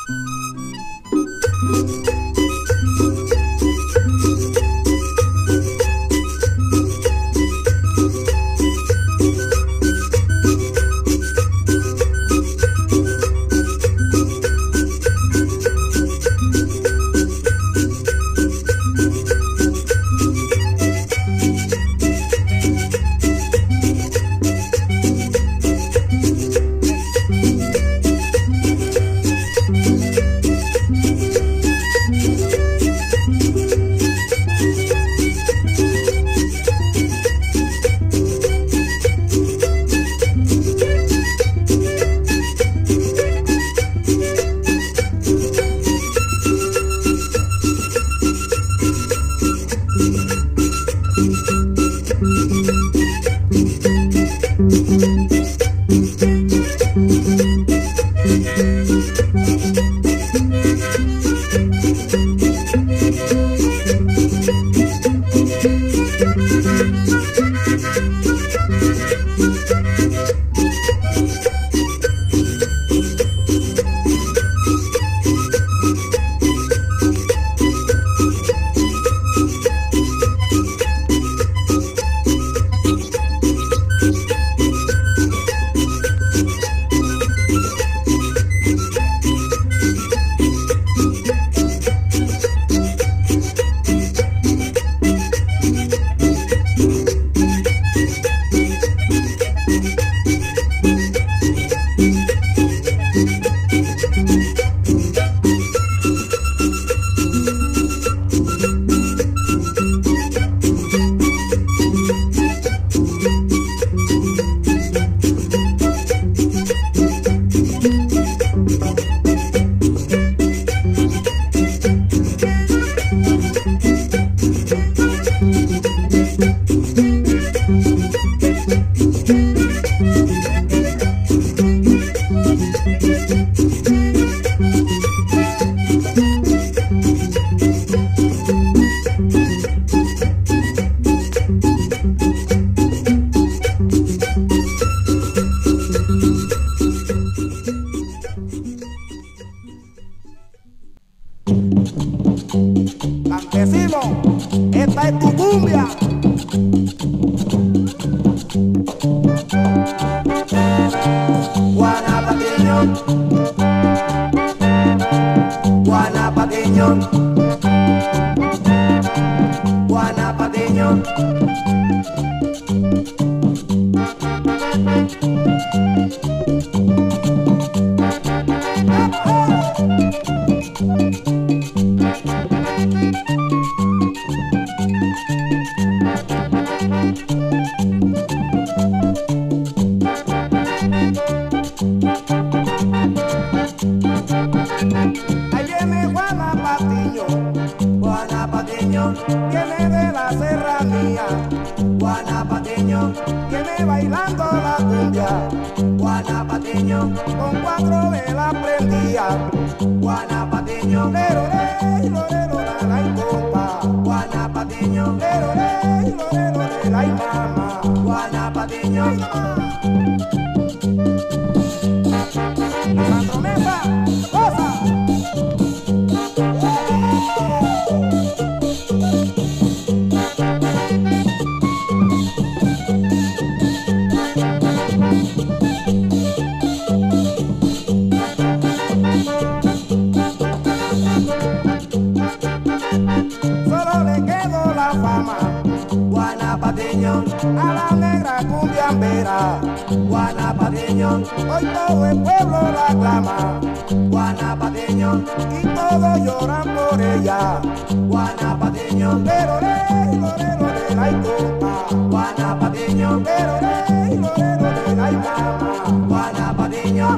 Campesino, esta es tu cumbia. Guanapateño, guanapateño, guanapateño. Ahí viene Guanapateño, Guanapateño, viene de la serranía. Guanapateño, viene bailando la cumbia. Guanapateño, con 4 velas prendía. Guanapateño, lero, lero, la y compa. Guanapateño, lero, lero, la y mama. Guanapateño, la promesa, cosa. Solo le quedó la fama, guanapateño, a la negra cumbiambera. Guanapateño, hoy todo el pueblo la aclama. Guanapateño, y todos lloran por ella. Guanapateño, lero, la y compa. Guanapateño, lero, la y mama. Guanapateño,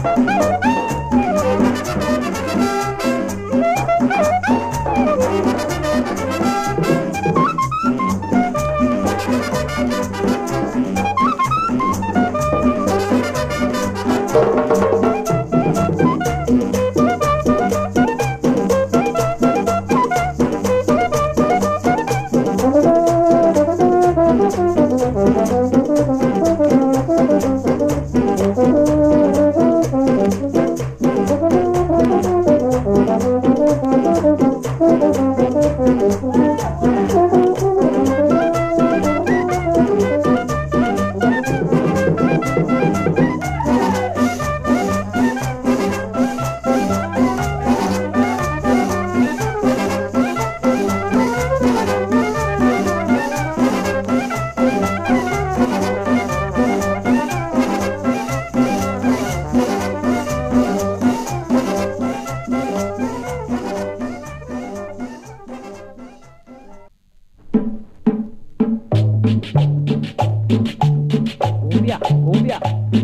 Cumbia, cumbia.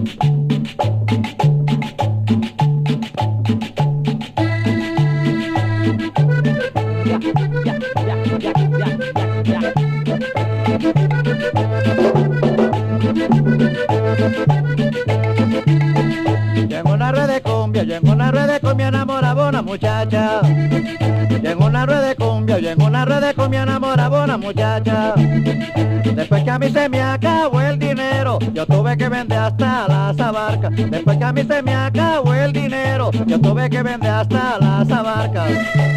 Llegó una red de cumbia, llegó una red de cumbia, enamoraba una muchacha. Llegó una red de cumbia, llegó una red de cumbia, enamoraba una muchacha. Después que a mí se me acabó el dinero, yo tuve que vender hasta las abarcas. Después que a mí se me acabó el dinero, yo tuve que vender hasta las abarcas.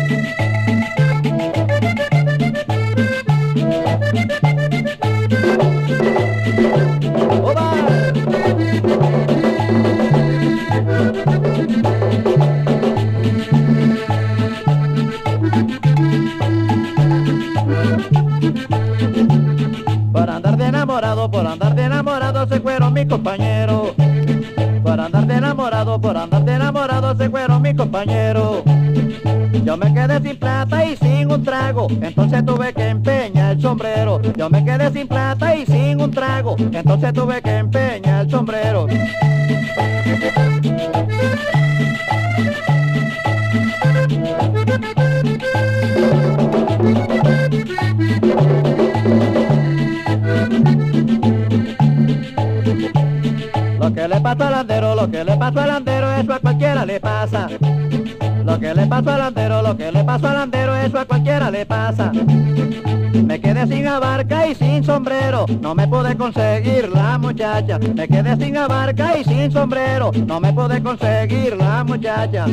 ¡Oba! Por andar de enamorado se fueron mis compañeros. Por andar de enamorado se fueron mis compañeros. Yo me quedé sin plata y sin un trago, entonces tuve que empeñar el sombrero. Yo me quedé sin plata y sin un trago, entonces tuve que empeñar el sombrero. Lo que le pasó al andero, lo que le pasó al andero, eso a cualquiera le pasa. Lo que le pasó al andero, lo que le pasó al andero, eso a cualquiera le pasa. Me quedé sin abarca y sin sombrero, no me pude conseguir la muchacha. Me quedé sin abarca y sin sombrero, no me pude conseguir la muchacha.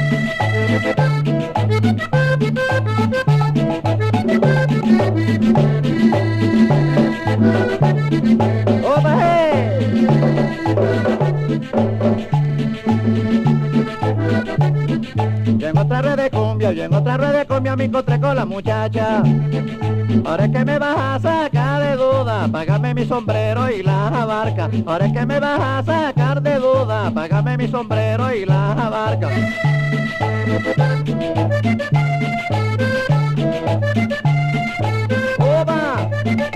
Y en otra red de cumbia, y en otra red de cumbia me encontré con la muchacha. Ahora es que me vas a sacar de duda, págame mi sombrero y las abarcas. Ahora es que me vas a sacar de duda, págame mi sombrero y las abarcas. ¡Oba!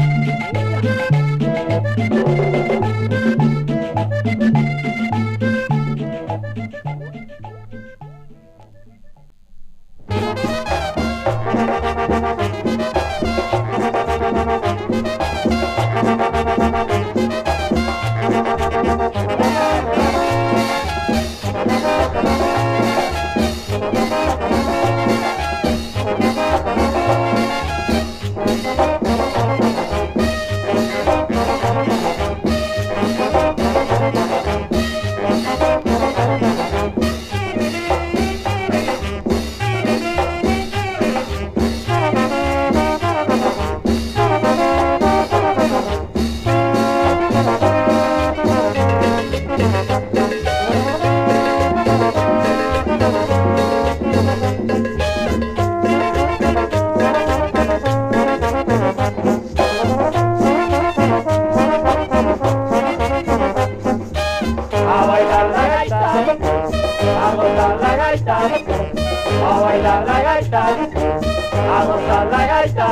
a gozar la gaita.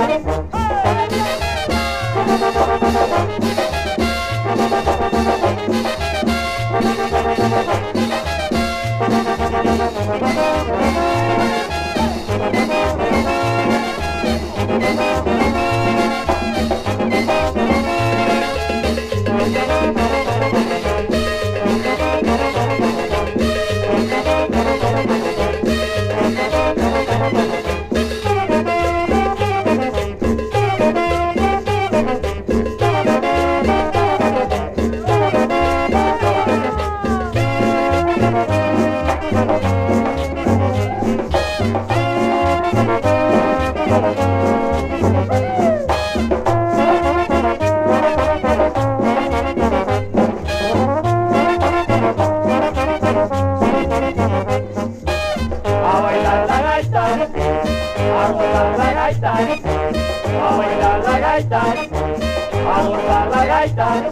¡Hey! gaita, abordar la gaita.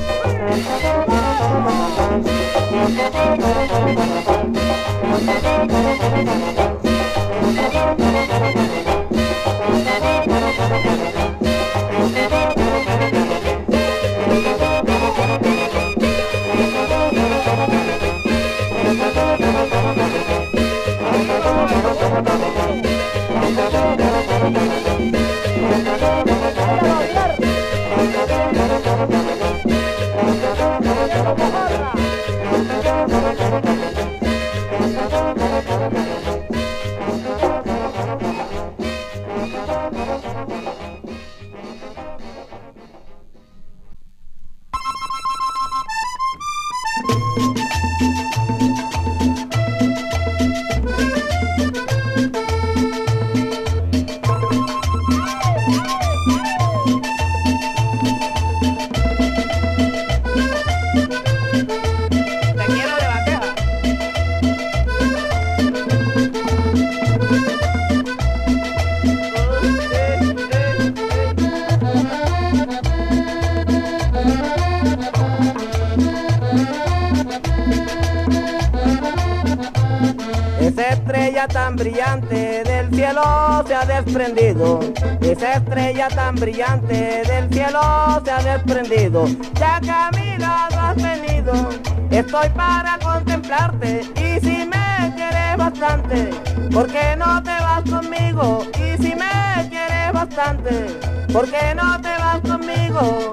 Esa estrella tan brillante del cielo se ha desprendido. Esa estrella tan brillante del cielo se ha desprendido. Ya Camila no has venido, estoy para contemplarte. Y si me quieres bastante, ¿por qué no te vas conmigo? Y si me quieres bastante, ¿por qué no te vas conmigo?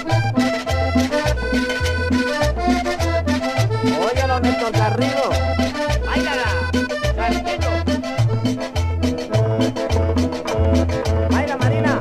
Óyalo, Néstor Garrido. Baila, Marina.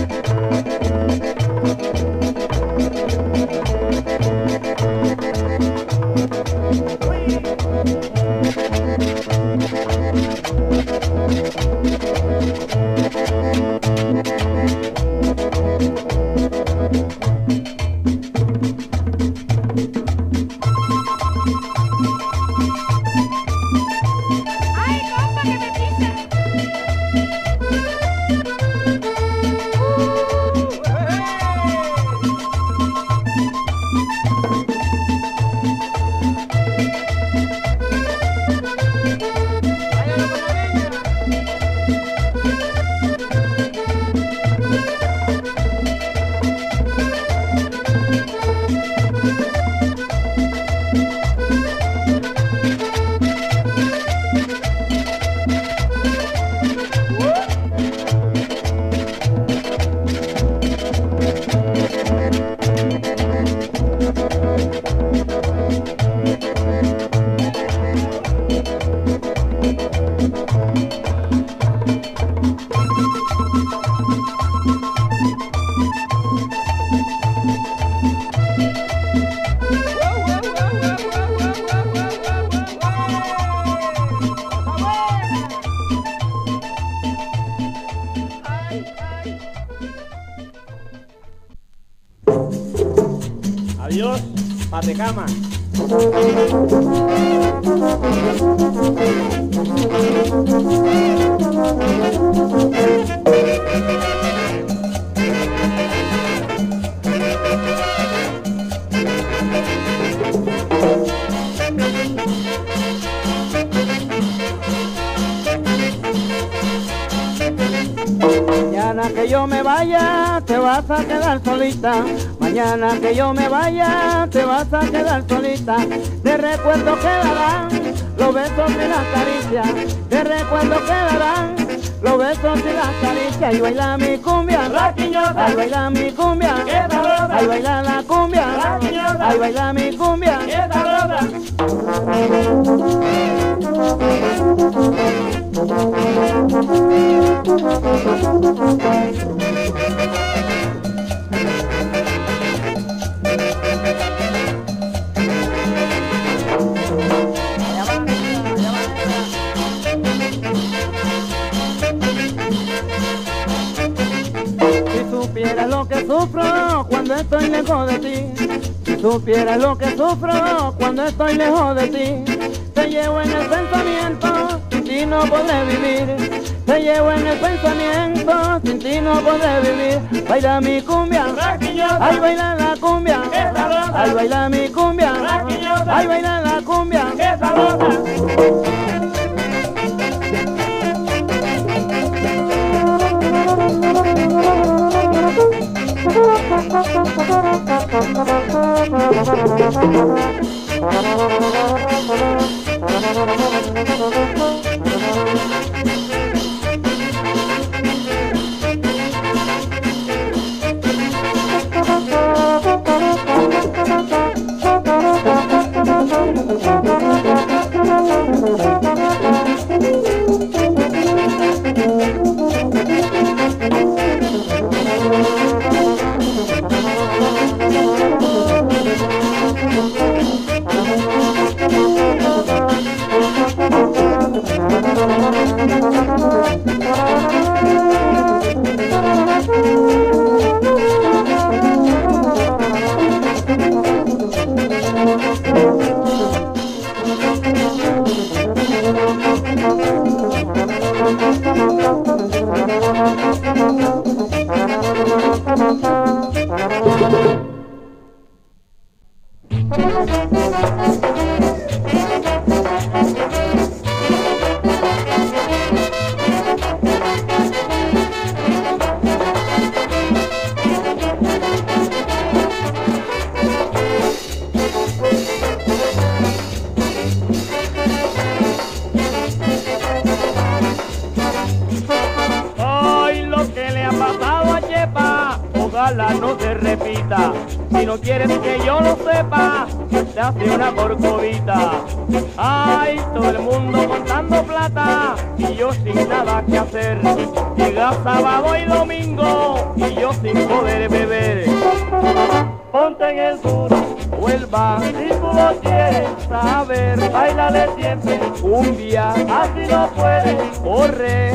Adiós, Patecama. Mañana que yo me vaya, te vas a quedar solita. Mañana que yo me vaya, te vas a quedar solita. De recuerdo quedarán los besos y las caricias. De recuerdo quedarán los besos y las caricias. Y baila mi cumbia, la quiñosa. Ay, baila mi cumbia, qué sabrosa. Ay, baila la cumbia, la quiñosa. Ay, baila mi cumbia, qué sabrosa. Si supieras lo que sufro cuando estoy lejos de ti, si supieras lo que sufro cuando estoy lejos de ti, te llevo en el pensamiento y ti no podré vivir. Te llevo en el pensamiento, sin ti no podré vivir. Baila mi cumbia, ay baila la cumbia, ay baila mi cumbia, ay baila la cumbia. Ojalá no se repita, si no quieres que yo lo sepa, te hace una corcovita. Ay, todo el mundo contando plata y yo sin nada que hacer. Llega sábado y domingo y yo sin poder beber. Ponte en el sur, vuelva, si tú lo quieres saber, bailale siempre cumbia, así no puedes correr.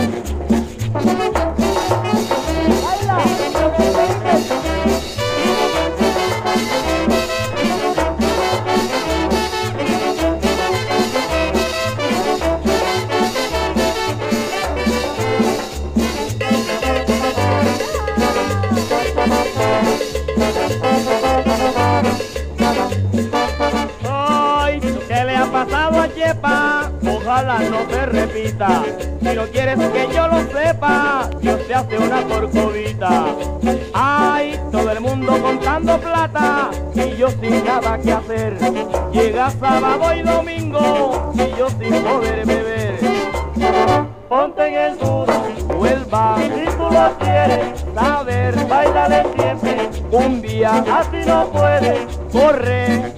Ay, ¿qué le ha pasado a Chepa? Ojalá no se repita. Si no quieres que yo lo sepa, Dios te hace una corcovita. Ay, todo el mundo contando plata y yo sin nada que hacer. Llega sábado y domingo y yo sin poder beber. Ponte en el sur, vuelva, si tú lo quieres saber, bailale siempre cumbia, así no puedes correr.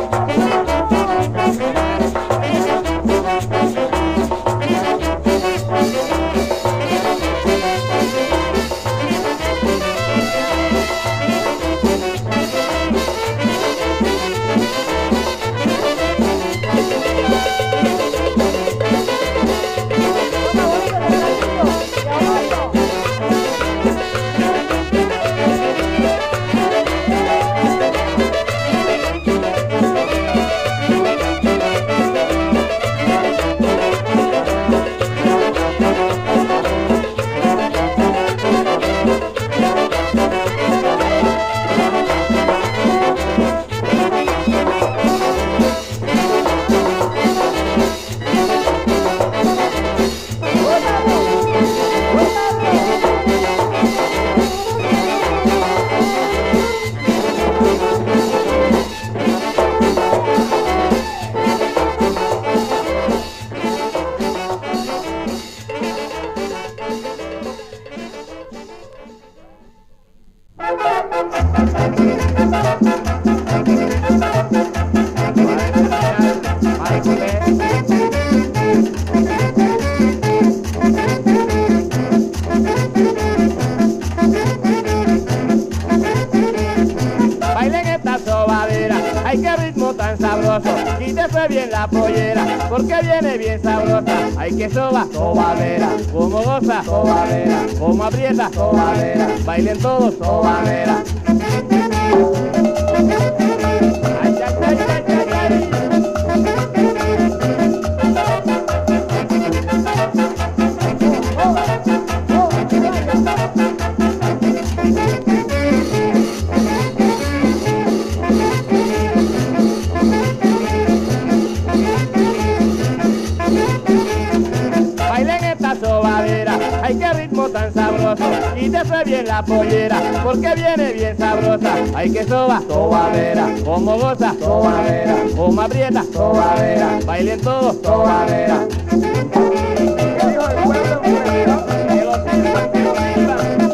Quítese bien la pollera, porque viene bien sabrosa. Ay, que soba, sobadera, como goza, sobadera, como aprieta, sobadera. Bailen todos, sobadera. Ay, ay, ay, ay, ay, ay. Ay, qué ritmo tan sabroso, quítese bien la pollera, porque viene bien sabrosa. Ay, que soba, sobadera, como goza, sobadera, como aprieta, sobadera, bailen todos, sobadera. ¿Qué dijo el pueblo? Que los sirvan, que los sirvan.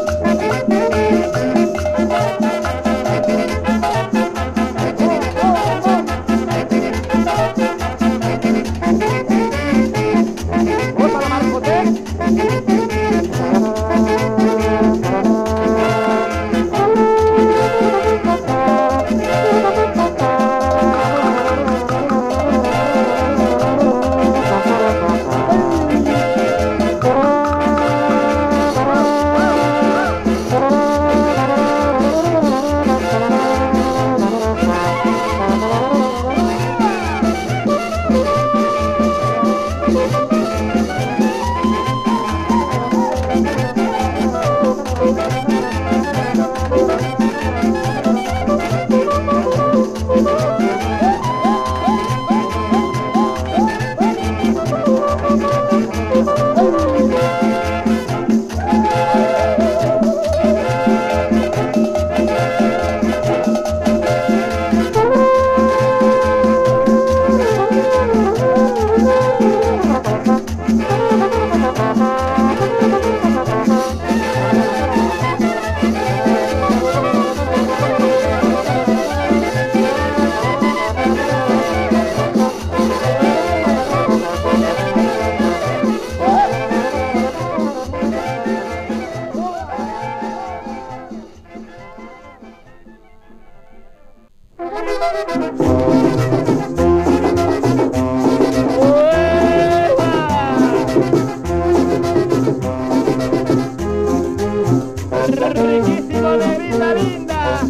Riquísimo, negrita linda.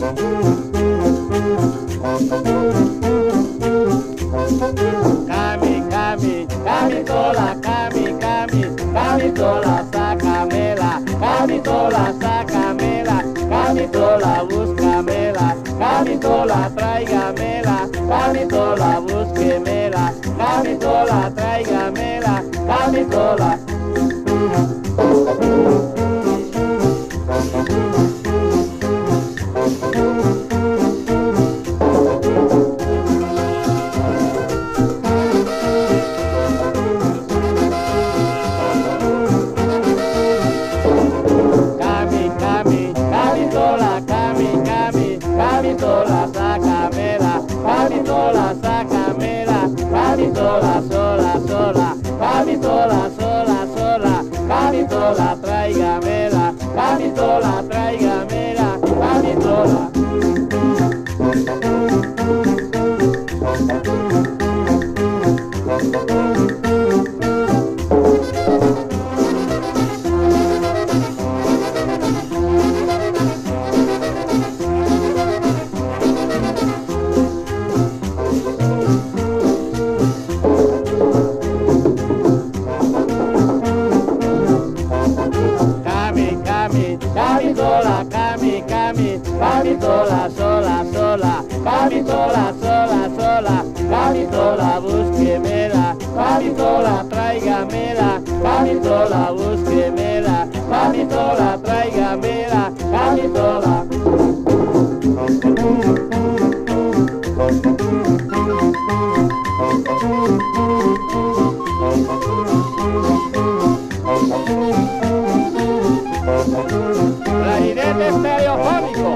Cami, Cami, Cami sola, Cami, Cami, Cami sola, sácamela, Cami sola, sácamela, Cami sola, búscamela, Cami sola, tráigamela, Cami sola, búsquemela, Cami sola, tráigamela, Cami sola. Sola, sola, sola, Cami sola, sola, sola, Cami sola, tráigamela, Cami sola, tráigamela, Cami sola. Cami sola, Cami, Cami, Cami sola, sola, sola, Cami sola, sola, sola, Cami sola, búsquemela, Cami sola, tráigamela, Cami sola, búsquemela, Cami sola, tráigamela, Cami sola. Clarinete estereofónico.